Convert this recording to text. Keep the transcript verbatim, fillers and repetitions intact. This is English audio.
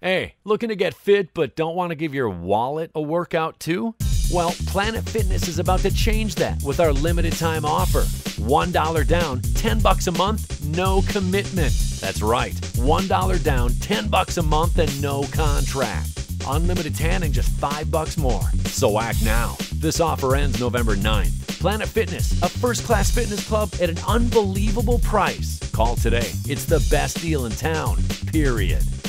Hey, looking to get fit but don't want to give your wallet a workout too? Well, Planet Fitness is about to change that with our limited time offer. one dollar down, ten bucks a month, no commitment. That's right, one dollar down, ten bucks a month and no contract. Unlimited tanning, just five bucks more. So act now. This offer ends November ninth. Planet Fitness, a first-class fitness club at an unbelievable price. Call today. It's the best deal in town, period.